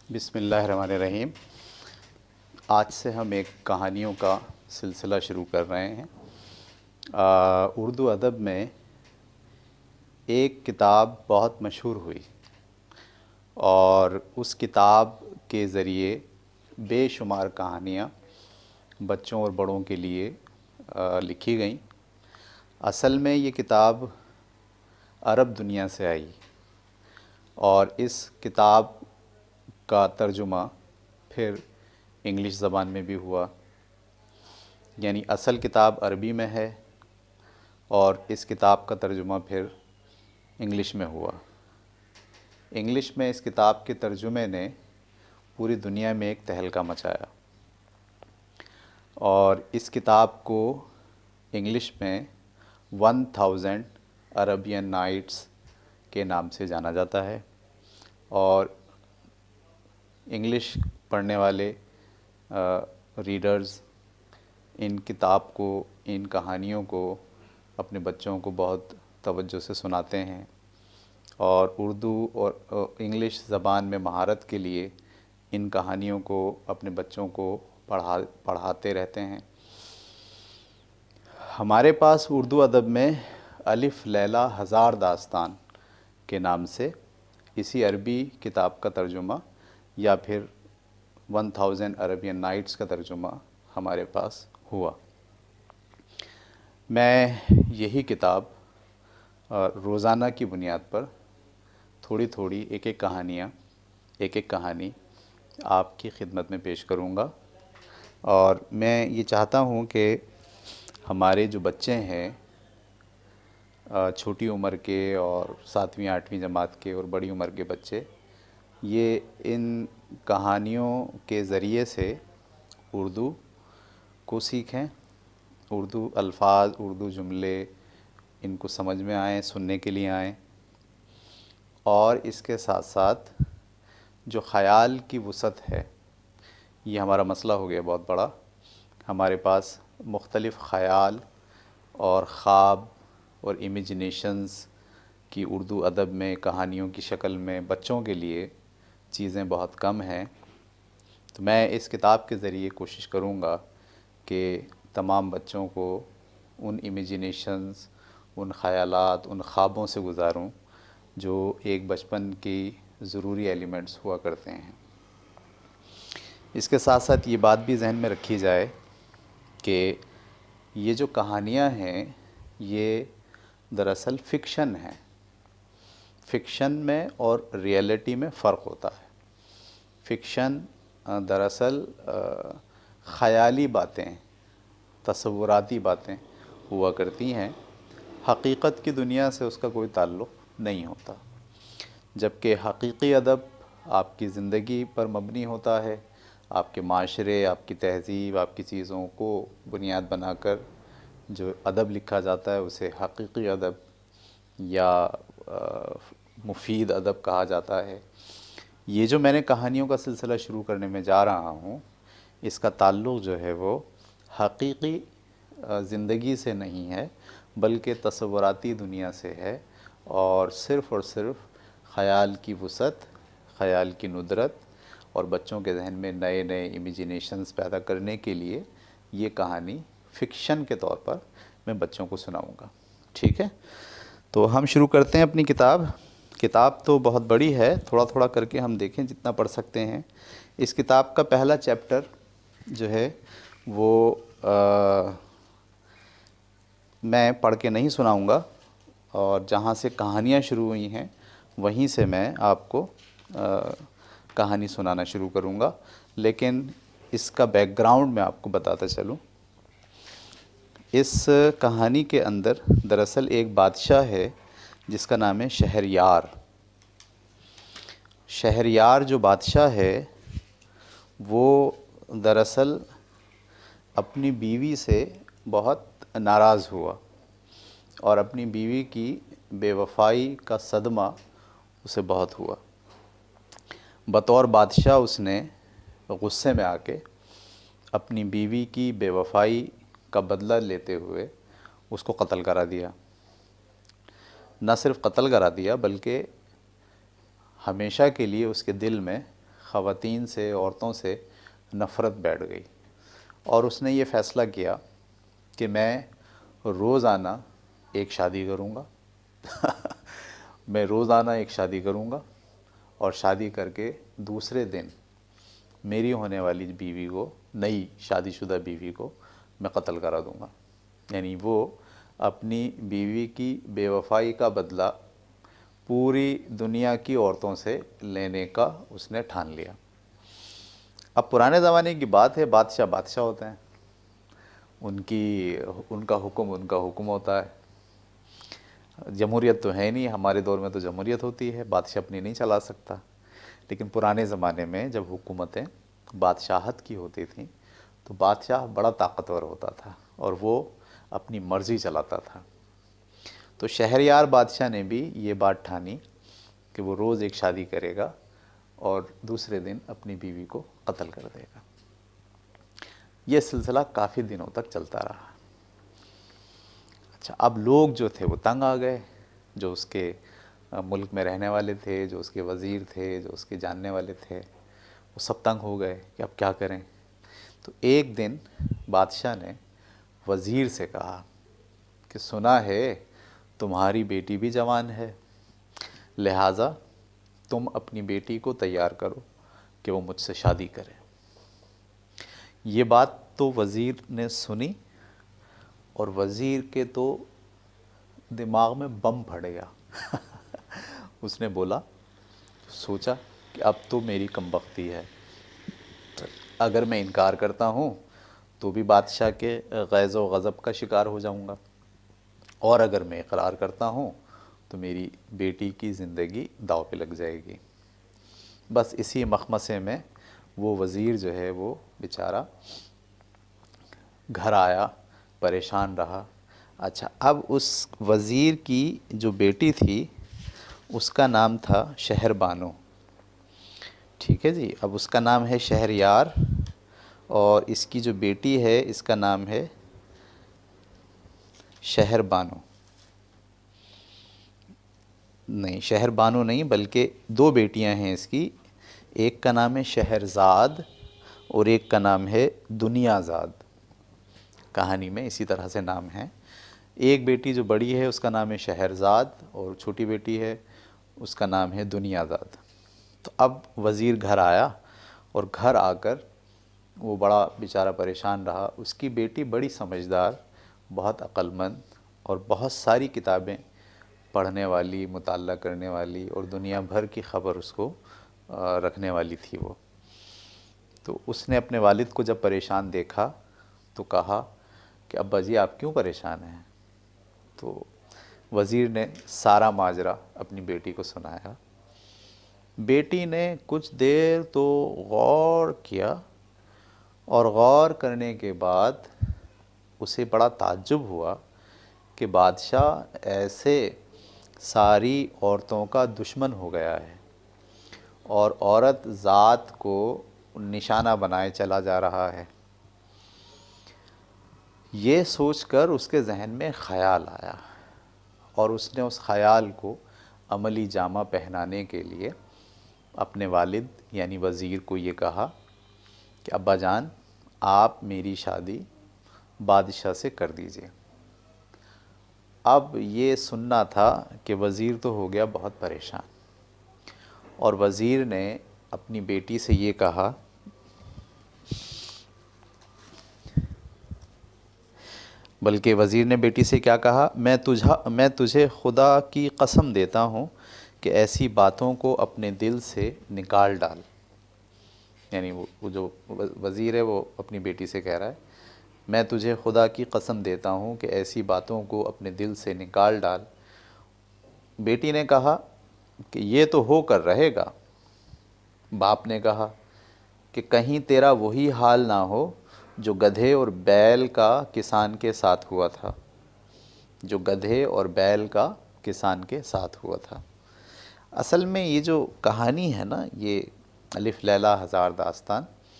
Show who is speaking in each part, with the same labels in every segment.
Speaker 1: بسم اللہ الرحمن الرحیم۔ آج سے ہم ایک کہانیوں کا سلسلہ شروع کر رہے ہیں۔ اردو ادب میں ایک کتاب بہت مشہور ہوئی اور اس کتاب کے ذریعے بے شمار کہانیاں بچوں اور بڑوں کے لیے لکھی گئیں۔ اصل میں یہ کتاب عرب دنیا سے آئی اور اس کتاب کا ترجمہ پھر انگلش زبان میں بھی ہوا، یعنی اصل کتاب عربی میں ہے اور اس کتاب کا ترجمہ پھر انگلش میں ہوا۔ انگلش میں اس کتاب کے ترجمے نے پوری دنیا میں ایک تہلکہ مچایا اور اس کتاب کو انگلش میں 1000 عربین نائٹس کے نام سے جانا جاتا ہے، اور انگلش پڑھنے والے ریڈرز ان کتاب کو، ان کہانیوں کو اپنے بچوں کو بہت توجہ سے سناتے ہیں اور اردو اور انگلش زبان میں مہارت کے لیے ان کہانیوں کو اپنے بچوں کو پڑھاتے رہتے ہیں۔ ہمارے پاس اردو ادب میں الف لیلہ ہزار داستان کے نام سے اسی عربی کتاب کا ترجمہ یا پھر 1000 عربین نائٹس کا ترجمہ ہمارے پاس ہوا۔ میں یہی کتاب روزانہ کی بنیاد پر تھوڑی تھوڑی ایک ایک کہانی آپ کی خدمت میں پیش کروں گا، اور میں یہ چاہتا ہوں کہ ہمارے جو بچے ہیں چھوٹی عمر کے اور 7ویں 8ویں جماعت کے اور بڑی عمر کے بچے، یہ ان کہانیوں کے ذریعے سے اردو کو سیکھیں، اردو الفاظ، اردو جملے ان کو سمجھ میں آئیں، سننے کے لیے آئیں، اور اس کے ساتھ ساتھ جو خیال کی وسعت ہے، یہ ہمارا مسئلہ ہو گیا بہت بڑا۔ ہمارے پاس مختلف خیال اور خواب اور امیجنیشنز کی اردو ادب میں کہانیوں کی شکل میں بچوں کے لیے چیزیں بہت کم ہیں، تو میں اس کتاب کے ذریعے کوشش کروں گا کہ تمام بچوں کو ان امیجنیشنز، ان خیالات، ان خوابوں سے گزاروں جو ایک بچپن کی ضروری ایلیمنٹس ہوا کرتے ہیں۔ اس کے ساتھ ساتھ یہ بات بھی ذہن میں رکھی جائے کہ یہ جو کہانیاں ہیں یہ دراصل فکشن ہیں۔ فکشن میں اور ریئلٹی میں فرق ہوتا ہے۔ فکشن دراصل خیالی باتیں، تصوراتی باتیں ہوا کرتی ہیں، حقیقت کی دنیا سے اس کا کوئی تعلق نہیں ہوتا، جبکہ حقیقی ادب آپ کی زندگی پر مبنی ہوتا ہے، آپ کے معاشرے، آپ کی تہذیب، آپ کی چیزوں کو بنیاد بنا کر جو ادب لکھا جاتا ہے اسے حقیقی ادب یا مفید ادب کہا جاتا ہے۔ یہ جو میں نے کہانیوں کا سلسلہ شروع کرنے میں جا رہا ہوں، اس کا تعلق جو ہے وہ حقیقی زندگی سے نہیں ہے بلکہ تصوراتی دنیا سے ہے، اور صرف خیال کی وسعت، خیال کی ندرت اور بچوں کے ذہن میں نئے نئے امیجنیشنز پیدا کرنے کے لیے یہ کہانی فکشن کے طور پر میں بچوں کو سناؤں گا۔ ٹھیک ہے، تو ہم شروع کرتے ہیں اپنی کتاب۔ کتاب تو بہت بڑی ہے، تھوڑا تھوڑا کر کے ہم دیکھیں جتنا پڑھ سکتے ہیں۔ اس کتاب کا پہلا چیپٹر جو ہے وہ میں پڑھ کے نہیں سناؤں گا، اور جہاں سے کہانیاں شروع ہوئی ہیں وہیں سے میں آپ کو کہانی سنانا شروع کروں گا، لیکن اس کا بیک گراؤنڈ میں آپ کو بتاتا چلوں۔ اس کہانی کے اندر دراصل ایک بادشاہ ہے جس کا نام ہے شہریار۔ شہریار جو بادشاہ ہے وہ دراصل اپنی بیوی سے بہت ناراض ہوا، اور اپنی بیوی کی بے وفائی کا صدمہ اسے بہت ہوا۔ بطور بادشاہ اس نے غصے میں آ کے اپنی بیوی کی بے وفائی کا بدلہ لیتے ہوئے اس کو قتل کرا دیا۔ نہ صرف قتل کرا دیا بلکہ ہمیشہ کے لیے اس کے دل میں خواتین سے، عورتوں سے نفرت بیٹھ گئی، اور اس نے یہ فیصلہ کیا کہ میں روزانہ ایک شادی کروں گا میں روزانہ ایک شادی کروں گا، اور شادی کر کے دوسرے دن میری ہونے والی بیوی کو، نئی شادی شدہ بیوی کو میں قتل کرا دوں گا۔ یعنی وہ اپنی بیوی کی بے وفائی کا بدلہ پوری دنیا کی عورتوں سے لینے کا اس نے ٹھان لیا۔ اب پرانے زمانے کی بات ہے، بادشاہ بادشاہ ہوتے ہیں، ان کا حکم ہوتا ہے۔ جمہوریت تو ہے نہیں، ہمارے دور میں تو جمہوریت ہوتی ہے، بادشاہ اپنی نہیں چلا سکتا، لیکن پرانے زمانے میں جب حکومتیں بادشاہت کی ہوتی تھیں تو بادشاہ بڑا طاقتور ہوتا تھا اور وہ اپنی مرضی چلاتا تھا۔ تو شہریار بادشاہ نے بھی یہ بات ٹھانی کہ وہ روز ایک شادی کرے گا اور دوسرے دن اپنی بیوی کو قتل کر دے گا۔ یہ سلسلہ کافی دنوں تک چلتا رہا۔ اچھا، اب لوگ جو تھے وہ تنگ آ گئے، جو اس کے ملک میں رہنے والے تھے، جو اس کے وزیر تھے، جو اس کے جاننے والے تھے، وہ سب تنگ ہو گئے کہ اب کیا کریں۔ تو ایک دن بادشاہ نے وزیر سے کہا کہ سنا ہے تمہاری بیٹی بھی جوان ہے، لہٰذا تم اپنی بیٹی کو تیار کرو کہ وہ مجھ سے شادی کرے۔ یہ بات تو وزیر نے سنی اور وزیر کے تو دماغ میں بم پھٹ گیا اس نے بولا، سوچا کہ اب تو میری کم بختی ہے، اگر میں انکار کرتا ہوں تو بھی بادشاہ کے غیظ و غضب کا شکار ہو جاؤں گا، اور اگر میں اقرار کرتا ہوں تو میری بیٹی کی زندگی داؤ پہ لگ جائے گی۔ بس اسی مخمصے میں وہ وزیر جو ہے وہ بیچارہ گھر آیا، پریشان رہا۔ اچھا، اب اس وزیر کی جو بیٹی تھی اس کا نام تھا شہر بانو، ٹھیک ہے جی۔ اب اس کا نام ہے شہریار، اور اس کی جو بیٹی ہے اس کا نام ہے شہر بانو، نہیں شہر بانو نہیں بلکہ دو بیٹیاں ہیں اس کی، ایک کا نام ہے شہرزاد اور ایک کا نام ہے دنیا زاد۔ کہانی میں اسی طرح سے نام ہیں۔ ایک بیٹی جو بڑی ہے اس کا نام ہے شہرزاد، اور چھوٹی بیٹی ہے اس کا نام ہے دنیا زاد۔ تو اب وزیر گھر آیا، اور گھر آ کر وہ بڑا بیچارہ پریشان رہا۔ اس کی بیٹی بڑی سمجھدار، بہت عقل مند اور بہت ساری کتابیں پڑھنے والی، مطالعہ کرنے والی، اور دنیا بھر کی خبر اس کو رکھنے والی تھی وہ۔ تو اس نے اپنے والد کو جب پریشان دیکھا تو کہا کہ ابا جی آپ کیوں پریشان ہیں؟ تو وزیر نے سارا ماجرا اپنی بیٹی کو سنایا۔ بیٹی نے کچھ دیر تو غور کیا، اور غور کرنے کے بعد اسے بڑا تعجب ہوا کہ بادشاہ ایسے ساری عورتوں کا دشمن ہو گیا ہے اور عورت ذات کو نشانہ بنائے چلا جا رہا ہے۔ یہ سوچ کر اس کے ذہن میں خیال آیا، اور اس نے اس خیال کو عملی جامہ پہنانے کے لیے اپنے والد یعنی وزیر کو یہ کہا کہ ابا جان آپ میری شادی بادشاہ سے کر دیجئے۔ اب یہ سننا تھا کہ وزیر تو ہو گیا بہت پریشان، اور وزیر نے اپنی بیٹی سے یہ کہا، بلکہ وزیر نے بیٹی سے کیا کہا، میں تجھے خدا کی قسم دیتا ہوں کہ ایسی باتوں کو اپنے دل سے نکال ڈال۔ یعنی وہ جو وزیر ہے وہ اپنی بیٹی سے کہہ رہا ہے، میں تجھے خدا کی قسم دیتا ہوں کہ ایسی باتوں کو اپنے دل سے نکال ڈال۔ بیٹی نے کہا کہ یہ تو ہو کر رہے گا۔ باپ نے کہا کہ کہیں تیرا وہی حال نہ ہو جو گدھے اور بیل کا کسان کے ساتھ ہوا تھا، جو گدھے اور بیل کا کسان کے ساتھ ہوا تھا۔ اصل میں یہ جو کہانی ہے نا، یہ الف لیلہ ہزار داستان،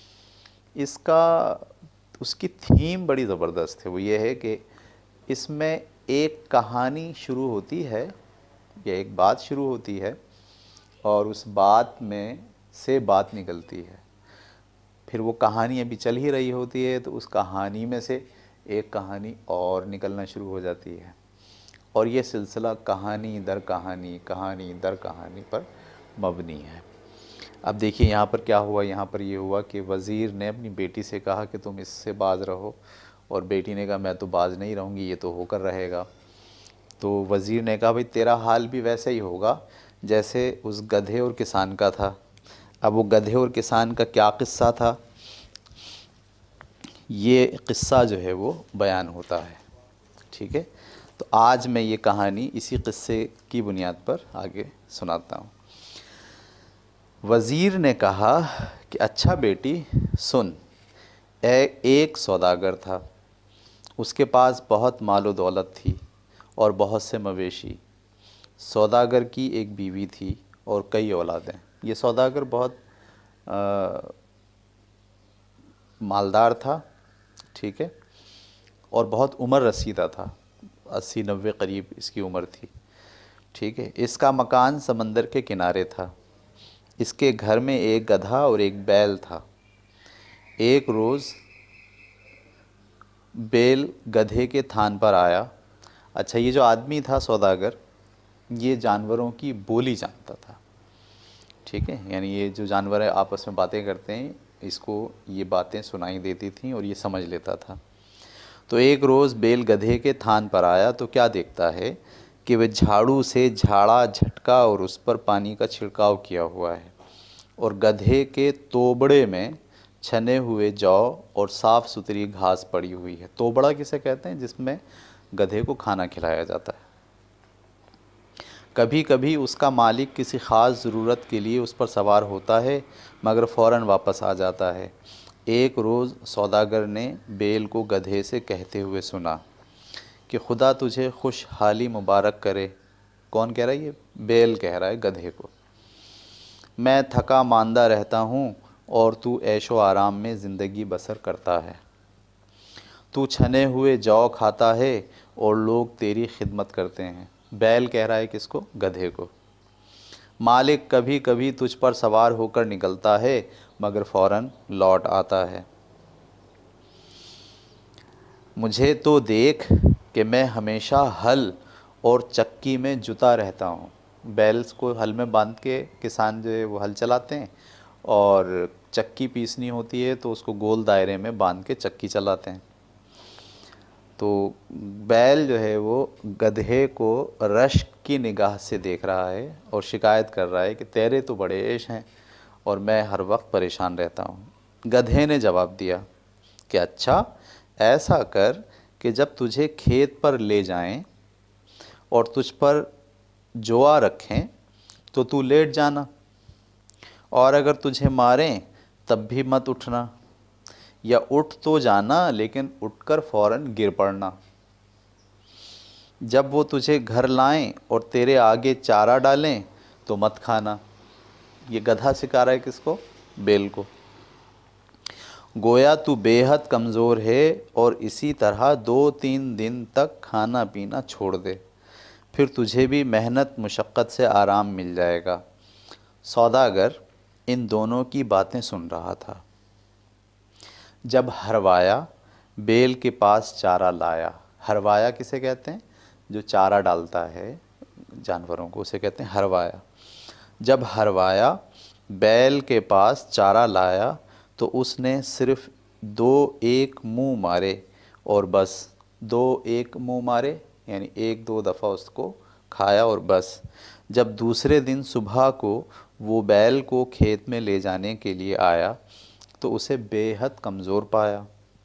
Speaker 1: اس کی تھیم بڑی زبردست ہے۔ وہ یہ ہے کہ اس میں ایک کہانی شروع ہوتی ہے یا ایک بات شروع ہوتی ہے، اور اس بات میں سے بات نکلتی ہے، پھر وہ کہانی ابھی چل ہی رہی ہوتی ہے تو اس کہانی میں سے ایک کہانی اور نکلنا شروع ہو جاتی ہے، اور یہ سلسلہ کہانی در کہانی، کہانی در کہانی پر مبنی ہے۔ اب دیکھیے یہاں پر کیا ہوا، یہاں پر یہ ہوا کہ وزیر نے اپنی بیٹی سے کہا کہ تم اس سے باز رہو، اور بیٹی نے کہا میں تو باز نہیں رہوں گی، یہ تو ہو کر رہے گا۔ تو وزیر نے کہا بھئی تیرا حال بھی ویسا ہی ہوگا جیسے اس گدھے اور کسان کا تھا۔ اب وہ گدھے اور کسان کا کیا قصہ تھا، یہ قصہ جو ہے وہ بیان ہوتا ہے، ٹھیک ہے۔ تو آج میں یہ کہانی اسی قصے کی بنیاد پر آگے سناتا ہوں۔ وزیر نے کہا کہ اچھا بیٹی سن، ایک سوداگر تھا، اس کے پاس بہت مال و دولت تھی اور بہت سے مویشی۔ سوداگر کی ایک بیوی تھی اور کئی اولادیں۔ یہ سوداگر بہت مالدار تھا، ٹھیک ہے، اور بہت عمر رسیدہ تھا، 80-90 قریب اس کی عمر تھی، ٹھیک ہے۔ اس کا مکان سمندر کے کنارے تھا۔ اس کے گھر میں ایک گدھا اور ایک بیل تھا۔ ایک روز بیل گدھے کے تھان پر آیا۔ اچھا، یہ جو آدمی تھا سوداگر، یہ جانوروں کی بولی جانتا تھا، ٹھیک ہے، یعنی یہ جو جانور آپس میں باتیں کرتے ہیں اس کو یہ باتیں سنائی دیتی تھیں اور یہ سمجھ لیتا تھا۔ تو ایک روز بیل گدھے کے تھان پر آیا تو کیا دیکھتا ہے کہ وہ جھاڑو سے جھاڑا جھٹکا اور اس پر پانی کا چھڑکاؤ کیا ہوا ہے، اور گدھے کے توبڑے میں چھنے ہوئے جو اور صاف ستھری گھاس پڑی ہوئی ہے۔ توبڑا کسے کہتے ہیں؟ جس میں گدھے کو کھانا کھلایا جاتا ہے۔ کبھی کبھی اس کا مالک کسی خاص ضرورت کے لیے اس پر سوار ہوتا ہے مگر فوراً واپس آ جاتا ہے۔ ایک روز سوداگر نے بیل کو گدھے سے کہتے ہوئے سنا کہ خدا تجھے خوشحالی مبارک کرے۔ کون کہہ رہا ہے؟ یہ بیل کہہ رہا ہے گدھے کو۔ میں تھکا ماندہ رہتا ہوں اور تو عیش و آرام میں زندگی بسر کرتا ہے۔ تو چھنے ہوئے جو کھاتا ہے اور لوگ تیری خدمت کرتے ہیں۔ بیل کہہ رہا ہے کس کو؟ گدھے کو۔ مالک کبھی کبھی تجھ پر سوار ہو کر نکلتا ہے مگر فوراً لوٹ آتا ہے۔ مجھے تو دیکھ کہ میں ہمیشہ ہل اور چکی میں جتا رہتا ہوں۔ بیلز کو ہل میں باندھ کے کسان جو ہے وہ ہل چلاتے ہیں، اور چکی پیسنی ہوتی ہے تو اس کو گول دائرے میں باندھ کے چکی چلاتے ہیں۔ تو بیل جو ہے وہ گدھے کو رشک کی نگاہ سے دیکھ رہا ہے اور شکایت کر رہا ہے کہ تیرے تو بڑے عیش ہیں اور میں ہر وقت پریشان رہتا ہوں۔ گدھے نے جواب دیا کہ اچھا ایسا کر کہ جب تجھے کھیت پر لے جائیں اور تجھ پر جوا رکھیں تو تو لیٹ جانا، اور اگر تجھے ماریں تب بھی مت اٹھنا، یا اٹھ تو جانا لیکن اٹھ کر فوراً گر پڑنا۔ جب وہ تجھے گھر لائیں اور تیرے آگے چارہ ڈالیں تو مت کھانا۔ یہ گدھا سکھا رہا ہے کس کو؟ بیل کو۔ گویا تو بے حد کمزور ہے اور اسی طرح 2-3 دن تک کھانا پینا چھوڑ دے، پھر تجھے بھی محنت مشقت سے آرام مل جائے گا۔ سوداگر ان دونوں کی باتیں سن رہا تھا۔ جب ہروایا بیل کے پاس چارہ لایا۔ ہروایا کسے کہتے ہیں؟ جو چارہ ڈالتا ہے جانوروں کو، اسے کہتے ہیں ہروایا۔ جب ہروایا بیل کے پاس چارہ لایا تو اس نے صرف 2 منہ مارے اور بس۔ 2 منہ مارے یعنی 1-2 دفعہ اس کو کھایا اور بس۔ جب دوسرے دن صبح کو وہ بیل کو کھیت میں لے جانے کے لیے آیا تو اسے بے حد کمزور پایا۔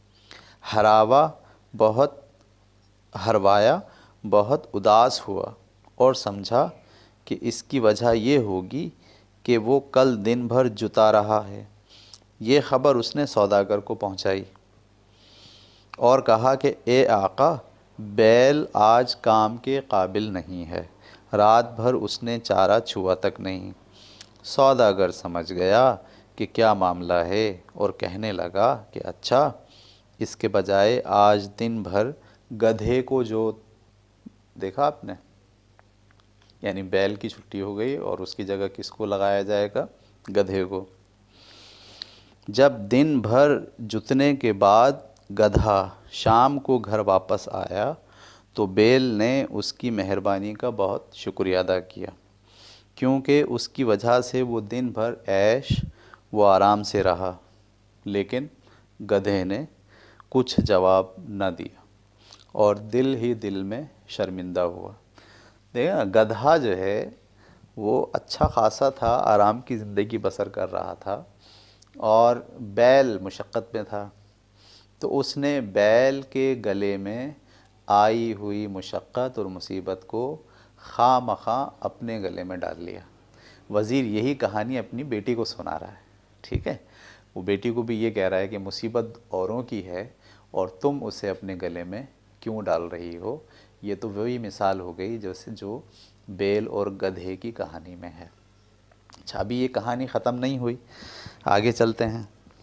Speaker 1: ہروایا بہت اداس ہوا اور سمجھا کہ اس کی وجہ یہ ہوگی کہ وہ کل دن بھر جتا رہا ہے۔ یہ خبر اس نے سوداگر کو پہنچائی اور کہا کہ اے آقا، بیل آج کام کے قابل نہیں ہے، رات بھر اس نے چارہ چھوا تک نہیں۔ سوداگر سمجھ گیا کہ کیا معاملہ ہے اور کہنے لگا کہ اچھا، اس کے بجائے آج دن بھر گدھے کو جو دیکھا آپ نے، یعنی بیل کی چھٹی ہو گئی اور اس کی جگہ کس کو لگایا جائے گا؟ گدھے کو۔ جب دن بھر جتنے کے بعد گدھا شام کو گھر واپس آیا تو بیل نے اس کی مہربانی کا بہت شکریہ ادا کیا، کیونکہ اس کی وجہ سے وہ دن بھر عیش و آرام سے رہا، لیکن گدھے نے کچھ جواب نہ دیا اور دل ہی دل میں شرمندہ ہوا۔ دیکھا گدھا جو ہے وہ اچھا خاصا تھا، آرام کی زندگی بسر کر رہا تھا، اور بیل مشقت میں تھا، تو اس نے بیل کے گلے میں آئی ہوئی مشقت اور مصیبت کو خواہ مخواہ اپنے گلے میں ڈال لیا۔ وزیر یہی کہانی اپنی بیٹی کو سنا رہا ہے، ٹھیک ہے، وہ بیٹی کو بھی یہ کہہ رہا ہے کہ مصیبت اوروں کی ہے اور تم اسے اپنے گلے میں کیوں ڈال رہی ہو۔ یہ تو وہی مثال ہو گئی جیسے جو بیل اور گدھے کی کہانی میں ہے۔ اچھا، ابھی یہ کہانی ختم نہیں ہوئی، آگے چلتے ہیں۔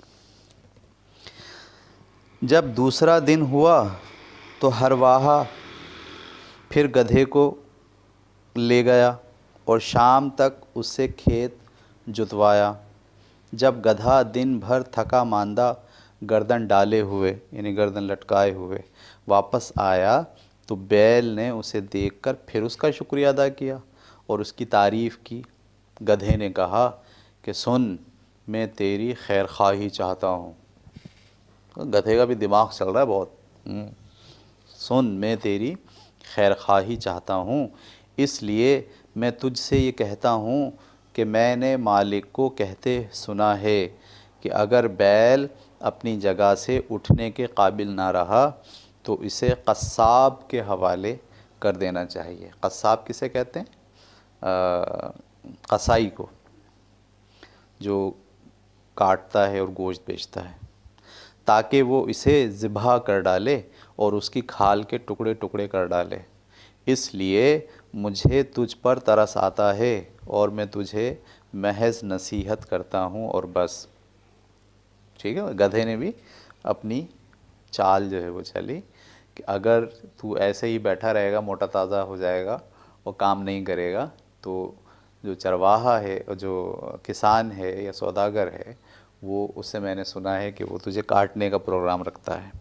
Speaker 1: جب دوسرا دن ہوا تو ہرواہا پھر گدھے کو لے گیا اور شام تک اس سے کھیت جتوایا۔ جب گدھا دن بھر تھکا ماندہ گردن ڈالے ہوئے یعنی گردن لٹکائے ہوئے واپس آیا تو بیل نے اسے دیکھ کر پھر اس کا شکریہ ادا کیا اور اس کی تعریف کی۔ گدھے نے کہا کہ سن، میں تیری خیر خواہی چاہتا ہوں۔ گدھے کا بھی دماغ چل رہا ہے بہت۔ سن، میں تیری خیر خواہی چاہتا ہوں، اس لیے میں تجھ سے یہ کہتا ہوں کہ میں نے مالک کو کہتے سنا ہے کہ اگر بیل اپنی جگہ سے اٹھنے کے قابل نہ رہا تو اسے قصاب کے حوالے کر دینا چاہیے۔ قصاب کسے کہتے ہیں؟ قصائی کو، جو کاٹتا ہے اور گوشت بیچتا ہے، تاکہ وہ اسے ذبح کر ڈالے اور اس کی کھال کے ٹکڑے ٹکڑے کر ڈالے۔ اس لیے مجھے تجھ پر ترس آتا ہے اور میں تجھے محض نصیحت کرتا ہوں اور بس۔ ٹھیک ہے، گدھے نے بھی اپنی چال جو ہے وہ چلی کہ اگر تو ایسے ہی بیٹھا رہے گا، موٹا تازہ ہو جائے گا اور کام نہیں کرے گا، تو جو چرواہا ہے اور جو کسان ہے یا سوداگر ہے، وہ اس سے میں نے سنا ہے کہ وہ تجھے کاٹنے کا پروگرام رکھتا ہے۔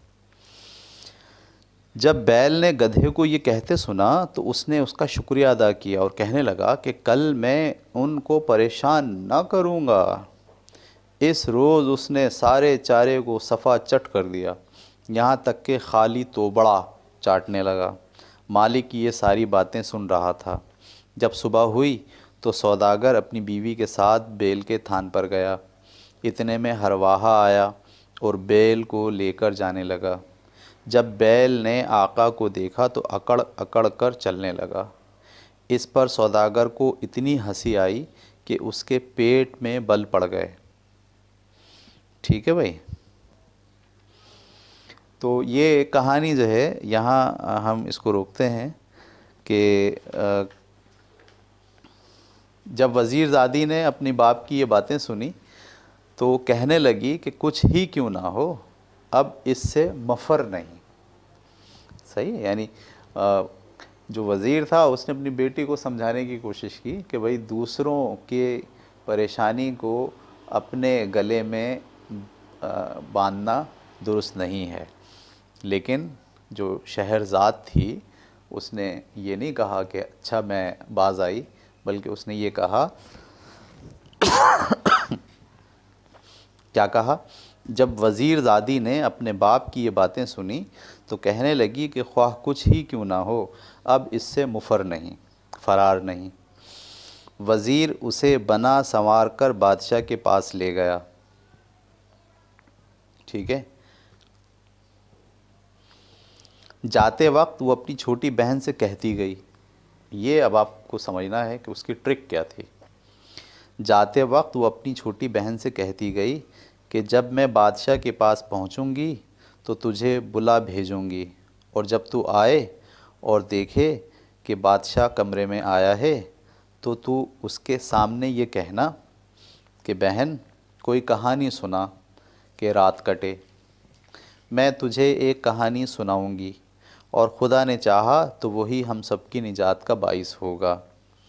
Speaker 1: جب بیل نے گدھے کو یہ کہتے سنا تو اس نے اس کا شکریہ ادا کیا اور کہنے لگا کہ کل میں ان کو پریشان نہ کروں گا۔ اس روز اس نے سارے چارے کو صفا چٹ کر دیا، یہاں تک کہ خالی توبڑا چاٹنے لگا۔ مالک کی یہ ساری باتیں سن رہا تھا۔ جب صبح ہوئی تو سوداگر اپنی بیوی کے ساتھ بیل کے تھان پر گیا۔ اتنے میں ہرواہا آیا اور بیل کو لے کر جانے لگا۔ جب بیل نے آقا کو دیکھا تو اکڑ اکڑ کر چلنے لگا۔ اس پر سوداگر کو اتنی ہنسی آئی کہ اس کے پیٹ میں بل پڑ گئے۔ ٹھیک ہے بھائی، تو یہ کہانی جو ہے یہاں ہم اس کو روکتے ہیں کہ جب وزیر زادی نے اپنی باپ کی یہ باتیں سنی تو کہنے لگی کہ کچھ ہی کیوں نہ ہو، اب اس سے مفر نہیں۔ صحیح ہے، یعنی جو وزیر تھا اس نے اپنی بیٹی کو سمجھانے کی کوشش کی کہ بھئی دوسروں کے پریشانی کو اپنے گلے میں باندھنا درست نہیں ہے، لیکن جو شہرزاد تھی اس نے یہ نہیں کہا کہ اچھا میں باز آئی، بلکہ اس نے یہ کہا کیا کہا؟ جب وزیر زادی نے اپنے باپ کی یہ باتیں سنی تو کہنے لگی کہ خواہ کچھ ہی کیوں نہ ہو، اب اس سے مفر نہیں، فرار نہیں۔ وزیر اسے بنا سنوار کر بادشاہ کے پاس لے گیا۔ ٹھیک ہے، جاتے وقت وہ اپنی چھوٹی بہن سے کہتی گئی، یہ اب آپ کو سمجھنا ہے کہ اس کی ٹرک کیا تھی۔ جاتے وقت وہ اپنی چھوٹی بہن سے کہتی گئی کہ جب میں بادشاہ کے پاس پہنچوں گی تو تجھے بلا بھیجوں گی، اور جب تو آئے اور دیکھے کہ بادشاہ کمرے میں آیا ہے تو اس کے سامنے یہ کہنا کہ بہن کوئی کہانی سنا کہ رات کٹے۔ میں تجھے ایک کہانی سناؤں گی اور خدا نے چاہا تو وہی ہم سب کی نجات کا باعث ہوگا۔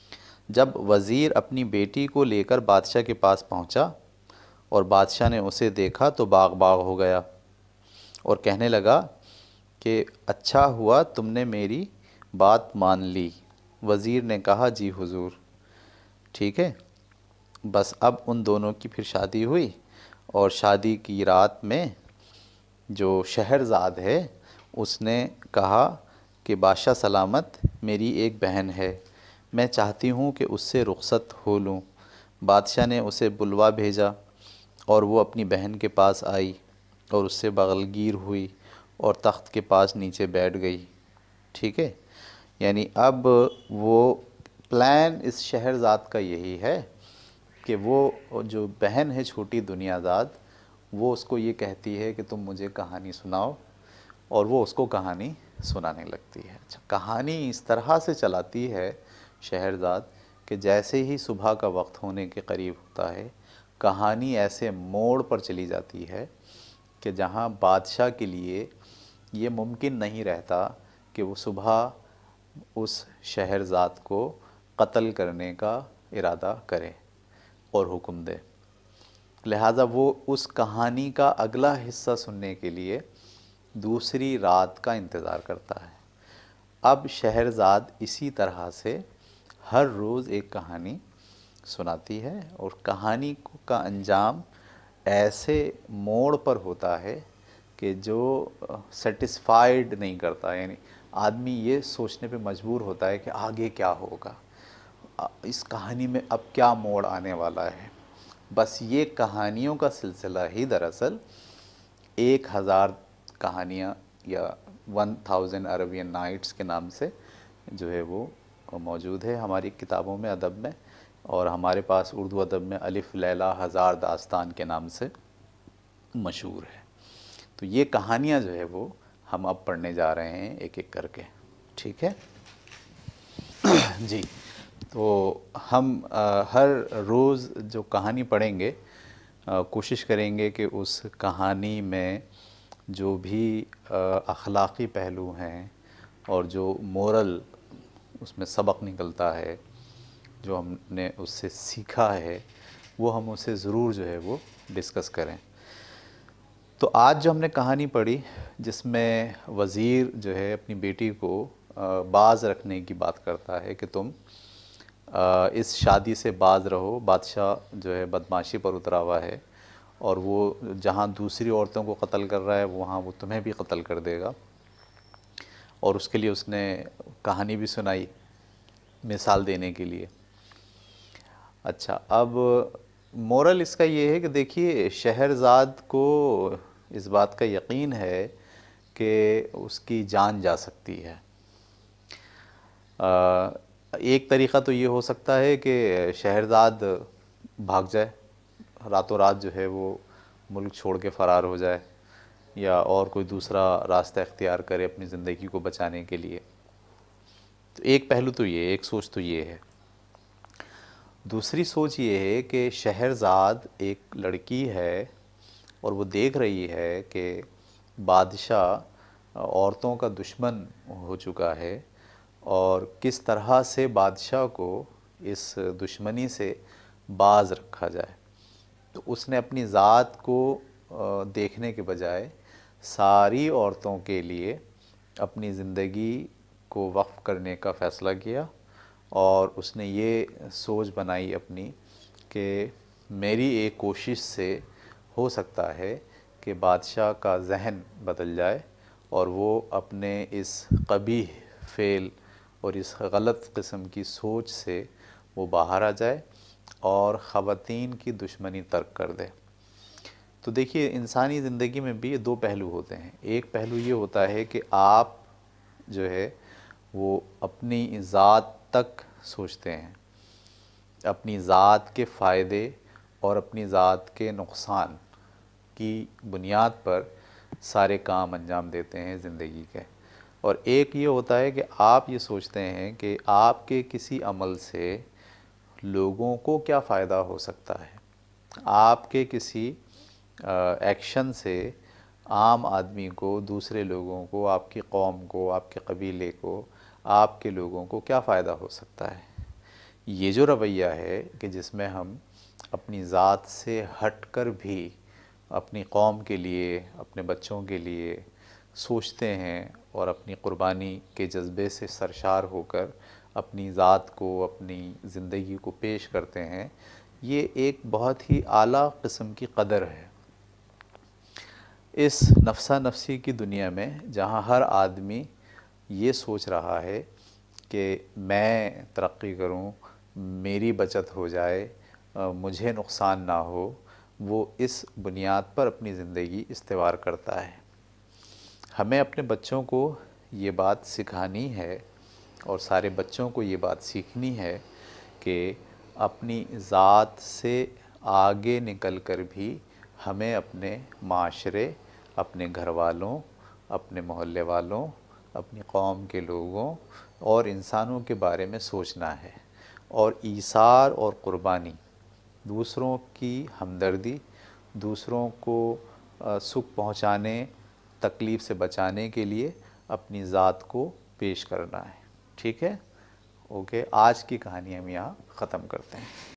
Speaker 1: جب وزیر اپنی بیٹی کو لے کر بادشاہ کے پاس پہنچا اور بادشاہ نے اسے دیکھا تو باغ باغ ہو گیا اور کہنے لگا کہ اچھا ہوا تم نے میری بات مان لی۔ وزیر نے کہا جی حضور۔ ٹھیک ہے، بس اب ان دونوں کی پھر شادی ہوئی، اور شادی کی رات میں جو شہرزاد ہے اس نے کہا کہ بادشاہ سلامت، میری ایک بہن ہے، میں چاہتی ہوں کہ اس سے رخصت ہو لوں۔ بادشاہ نے اسے بلوا بھیجا اور وہ اپنی بہن کے پاس آئی اور اس سے بغلگیر ہوئی اور تخت کے پاس نیچے بیٹھ گئی۔ ٹھیک ہے، یعنی اب وہ پلان اس شہرزاد کا یہی ہے کہ وہ جو بہن ہے چھوٹی دنیا داد، وہ اس کو یہ کہتی ہے کہ تم مجھے کہانی سناؤ، اور وہ اس کو کہانی سنانے لگتی ہے۔ اچھا، کہانی اس طرح سے چلاتی ہے شہرزاد کہ جیسے ہی صبح کا وقت ہونے کے قریب ہوتا ہے، کہانی ایسے موڑ پر چلی جاتی ہے کہ جہاں بادشاہ کے لیے یہ ممکن نہیں رہتا کہ وہ صبح اس شہرزاد کو قتل کرنے کا ارادہ کرے اور حکم دے، لہٰذا وہ اس کہانی کا اگلا حصہ سننے کے لیے دوسری رات کا انتظار کرتا ہے۔ اب شہرزاد اسی طرح سے ہر روز ایک کہانی سناتی ہے، اور کہانی کا انجام ایسے موڑ پر ہوتا ہے کہ جو سیٹسفائیڈ نہیں کرتا، یعنی آدمی یہ سوچنے پہ مجبور ہوتا ہے کہ آگے کیا ہوگا، اس کہانی میں اب کیا موڑ آنے والا ہے۔ بس یہ کہانیوں کا سلسلہ ہی دراصل 1000 کہانیاں یا 1000 عربین نائٹس کے نام سے جو ہے وہ موجود ہے ہماری کتابوں میں، ادب میں، اور ہمارے پاس اردو ادب میں الف لیلہ ہزار داستان کے نام سے مشہور ہے۔ تو یہ کہانیاں جو ہے وہ ہم اب پڑھنے جا رہے ہیں ایک ایک کر کے۔ ٹھیک ہے جی، تو ہم ہر روز جو کہانی پڑھیں گے کوشش کریں گے کہ اس کہانی میں جو بھی اخلاقی پہلو ہیں اور جو مورل اس میں سبق نکلتا ہے، جو ہم نے اس سے سیکھا ہے، وہ ہم اسے ضرور جو ہے وہ ڈسکس کریں۔ تو آج جو ہم نے کہانی پڑھی جس میں وزیر جو ہے اپنی بیٹی کو باز رکھنے کی بات کرتا ہے کہ تم اس شادی سے باز رہو، بادشاہ جو ہے بدمعاشی پر اترا ہوا ہے، اور وہ جہاں دوسری عورتوں کو قتل کر رہا ہے وہاں وہ تمہیں بھی قتل کر دے گا، اور اس کے لیے اس نے کہانی بھی سنائی مثال دینے کے لیے۔ اچھا، اب مورل اس کا یہ ہے کہ دیکھیے شہرزاد کو اس بات کا یقین ہے کہ اس کی جان جا سکتی ہے۔ ایک طریقہ تو یہ ہو سکتا ہے کہ شہرزاد بھاگ جائے، راتوں رات جو ہے وہ ملک چھوڑ کے فرار ہو جائے، یا اور کوئی دوسرا راستہ اختیار کرے اپنی زندگی کو بچانے کے لیے۔ تو ایک پہلو تو یہ، ایک سوچ تو یہ ہے۔ دوسری سوچ یہ ہے کہ شہرزاد ایک لڑکی ہے اور وہ دیکھ رہی ہے کہ بادشاہ عورتوں کا دشمن ہو چکا ہے، اور کس طرح سے بادشاہ کو اس دشمنی سے باز رکھا جائے۔ تو اس نے اپنی ذات کو دیکھنے کے بجائے ساری عورتوں کے لیے اپنی زندگی کو وقف کرنے کا فیصلہ کیا، اور اس نے یہ سوچ بنائی اپنی کہ میری ایک کوشش سے ہو سکتا ہے کہ بادشاہ کا ذہن بدل جائے اور وہ اپنے اس قبیح فعل اور اس غلط قسم کی سوچ سے وہ باہر آ جائے اور خواتین کی دشمنی ترک کر دے۔ تو دیکھیے انسانی زندگی میں بھی یہ دو پہلو ہوتے ہیں۔ ایک پہلو یہ ہوتا ہے کہ آپ جو ہے وہ اپنی ذات تک سوچتے ہیں، اپنی ذات کے فائدے اور اپنی ذات کے نقصان کی بنیاد پر سارے کام انجام دیتے ہیں زندگی کے۔ اور ایک یہ ہوتا ہے کہ آپ یہ سوچتے ہیں کہ آپ کے کسی عمل سے لوگوں کو کیا فائدہ ہو سکتا ہے، آپ کے کسی ایکشن سے عام آدمی کو، دوسرے لوگوں کو، آپ کی قوم کو، آپ کے قبیلے کو، آپ کے لوگوں کو کیا فائدہ ہو سکتا ہے۔ یہ جو رویہ ہے کہ جس میں ہم اپنی ذات سے ہٹ کر بھی اپنی قوم کے لیے، اپنے بچوں کے لیے سوچتے ہیں اور اپنی قربانی کے جذبے سے سرشار ہو کر اپنی ذات کو، اپنی زندگی کو پیش کرتے ہیں، یہ ایک بہت ہی اعلیٰ قسم کی قدر ہے۔ اس نفسہ نفسی کی دنیا میں جہاں ہر آدمی یہ سوچ رہا ہے کہ میں ترقی کروں، میری بچت ہو جائے، مجھے نقصان نہ ہو، وہ اس بنیاد پر اپنی زندگی استوار کرتا ہے۔ ہمیں اپنے بچوں کو یہ بات سکھانی ہے اور سارے بچوں کو یہ بات سیکھنی ہے کہ اپنی ذات سے آگے نکل کر بھی ہمیں اپنے معاشرے، اپنے گھر والوں، اپنے محلے والوں، اپنی قوم کے لوگوں اور انسانوں کے بارے میں سوچنا ہے، اور ایثار اور قربانی، دوسروں کی ہمدردی، دوسروں کو سکھ پہنچانے، تکلیف سے بچانے کے لیے اپنی ذات کو پیش کرنا ہے۔ ٹھیک ہے؟ اوکے، آج کی کہانی ہم یہاں ختم کرتے ہیں۔